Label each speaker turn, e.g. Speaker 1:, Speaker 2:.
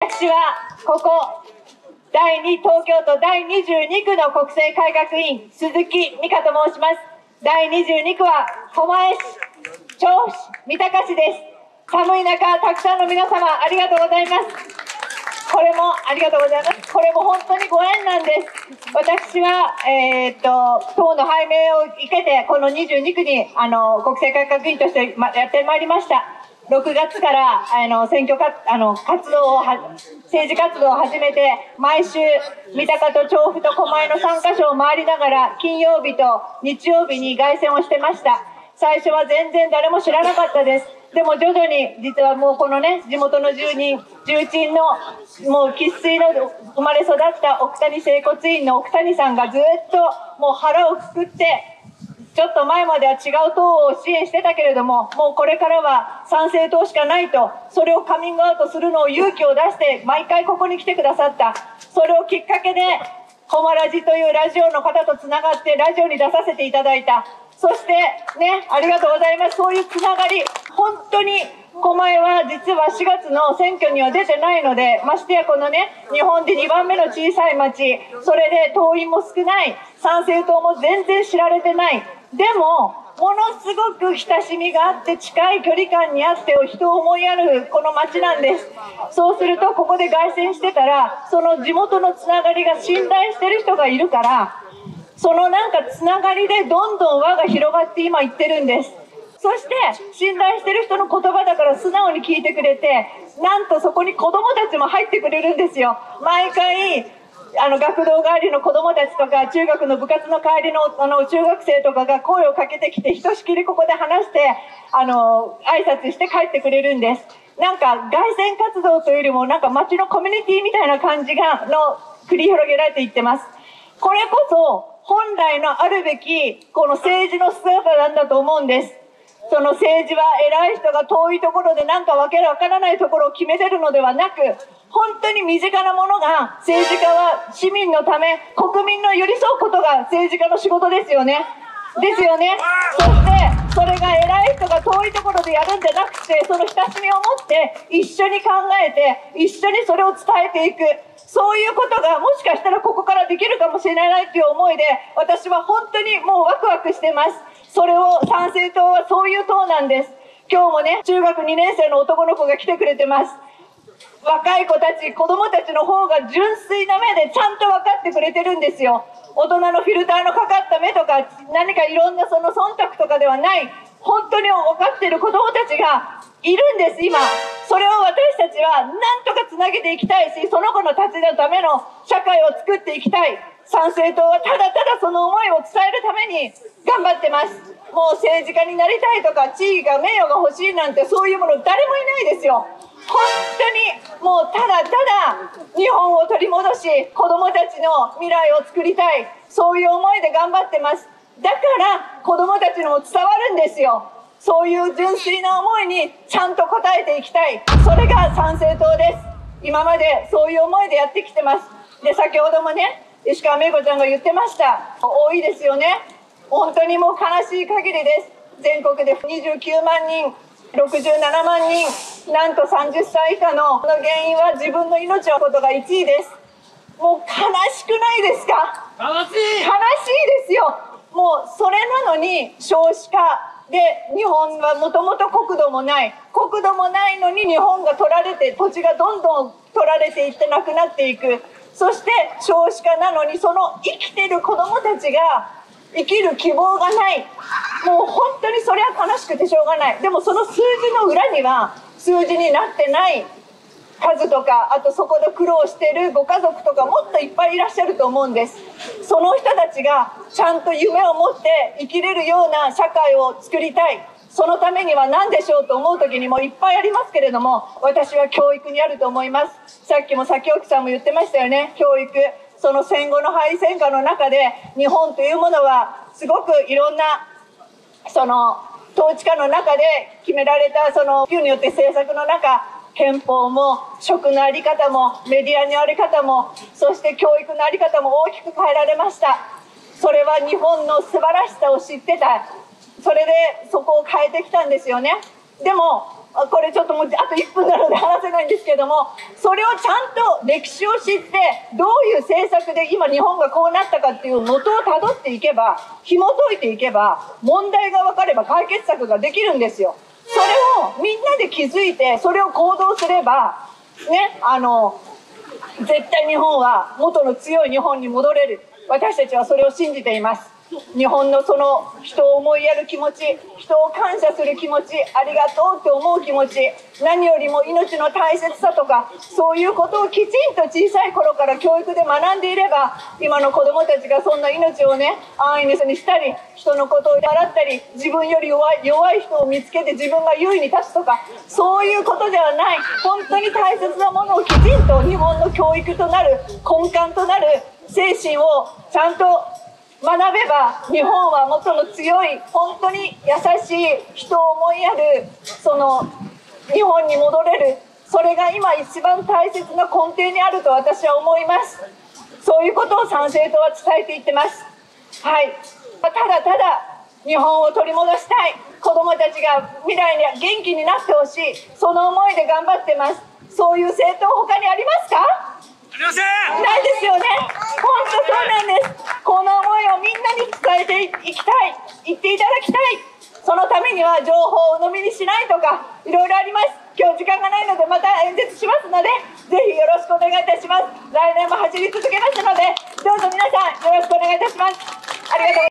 Speaker 1: 私はここ東京都第22区の国政改革委員鈴木美香と申します。第22区は狛江市、調布市、三鷹市です。寒い中、たくさんの皆様ありがとうございます。これもありがとうございます。これも本当にご縁なんです。私は、党の拝命を受けて、この22区に国政改革委員としてやってまいりました。6月から政治活動を始めて、毎週、三鷹と調布と狛江の3カ所を回りながら、金曜日と日曜日に凱旋をしてました。最初は全然誰も知らなかったです。でも徐々に、実はもうこのね、地元の重鎮のもう生粋の生まれ育った奥谷整骨院の奥谷さんがずっともう腹をくくって、ちょっと前までは違う党を支援してたけれども、もうこれからは参政党しかないと、それをカミングアウトするのを勇気を出して毎回ここに来てくださった。それをきっかけでコマラジというラジオの方とつながってラジオに出させていただいた。そしてね、ありがとうございます。そういうつながり、本当に狛江は実は4月の選挙には出てないので、ましてやこのね、日本で2番目の小さい町、それで党員も少ない、参政党も全然知られてない。でも、ものすごく親しみがあって近い距離感にあって人を思いやるこの町なんです。そうするとここで凱旋してたら、その地元のつながりが信頼してる人がいるから、そのなんかつながりでどんどん輪が広がって今いってるんです。そして信頼してる人の言葉だから素直に聞いてくれて、なんとそこに子供たちも入ってくれるんですよ。毎回学童帰りの子供たちとか中学の部活の帰りの中学生とかが声をかけてきて、ひとしきりここで話して挨拶して帰ってくれるんです。なんか凱旋活動というよりもなんか街のコミュニティみたいな感じ繰り広げられていってます。これこそ本来のあるべきこの政治の姿なんだと思うんです。その政治は偉い人が遠いところでなんかわけわからないところを決めてるのではなく、本当に身近なものが、政治家は市民のため、国民の寄り添うことが政治家の仕事ですよね。ですよね。そしてそれが偉い人が遠いところでやるんじゃなくて、その親しみを持って一緒に考えて一緒にそれを伝えていく、そういうことがもしかしたらここからできるかもしれないという思いで、私は本当にもうワクワクしてます。それを参政党はそういう党なんです。今日もね、中学2年生の男の子が来てくれてます。若い子たち、子供たちの方が純粋な目でちゃんと分かってくれてるんですよ。大人のフィルターのかかった目とか何かいろんなその忖度とかではない、本当に分かってる子供たちがいるんです。今それを私たちは何とかつなげていきたいし、その子のたちのための社会を作っていきたい。参政党はただただその思いを伝えるために頑張ってます。もう政治家になりたいとか地位が名誉が欲しいなんてそういうもの誰もいないですよ。本当にもうただただ日本を取り戻し、子どもたちの未来を作りたい、そういう思いで頑張ってます。だから子どもたちにも伝わるんですよ。そういう純粋な思いにちゃんと応えていきたい。それが参政党です。今までそういう思いでやってきてます。で、先ほどもね、石川芽子ちゃんが言ってました。多いですよね。本当にもう悲しい限りです。全国で29万人、67万人、なんと30歳以下の原因は自分の命を奪うことが1位です。もう悲しくないですか？悲しいですよ。もうそれなのに少子化で、日本はもともと国土もないのに日本が取られて、土地がどんどん取られていってなくなっていく。そして少子化なのに、その生きてる子どもたちが生きる希望がない。もう本当にそれは悲しくてしょうがない。でもその数字の裏には数字になってない数とか、あとそこで苦労しているご家族とかもっといっぱいいらっしゃると思うんです。その人たちがちゃんと夢を持って生きれるような社会を作りたい。そのためには何でしょうと思う時にもいっぱいありますけれども、私は教育にあると思います。さっきも先置さんも言ってましたよね。教育、その戦後の敗戦下の中で日本というものはすごくいろんなその統治下の中で決められたその普及によって政策の中、憲法も食の在り方もメディアの在り方も、そして教育の在り方も大きく変えられました。それは日本の素晴らしさを知ってた。それでそこを変えてきたんですよね。でもこれちょっともうあと1分なので話せないんですけれども、それをちゃんと歴史を知ってどういう政策で今日本がこうなったかっていう元をたどっていけば、紐解いていけば、問題が分かれば解決策ができるんですよ。それをみんなで気づいてそれを行動すればね、絶対日本は元の強い日本に戻れる。私たちはそれを信じています。日本のその人を思いやる気持ち、人を感謝する気持ち、ありがとうって思う気持ち、何よりも命の大切さとか、そういうことをきちんと小さい頃から教育で学んでいれば、今の子どもたちがそんな命をね、安易にしたり、人のことを笑ったり、自分より弱い人を見つけて自分が優位に立つとか、そういうことではない、本当に大切なものをきちんと日本の教育となる根幹となる精神をちゃんと学べば、日本は元の強い、本当に優しい、人を思いやる、その日本に戻れる、それが今一番大切な根底にあると私は思います。そういうことを参政党は伝えていってます。はい、ただただ日本を取り戻したい、子どもたちが未来に元気になってほしい、その思いで頑張ってます。そういう政党他にありますか？ないですよね。本当そうなんです。この思いをみんなに伝えていきたい、言っていただきたい。そのためには情報を鵜呑みにしないとかいろいろあります。今日時間がないのでまた演説しますので、ぜひよろしくお願いいたします。来年も走り続けますので、どうぞ皆さんよろしくお願いいたします。ありがとうございます。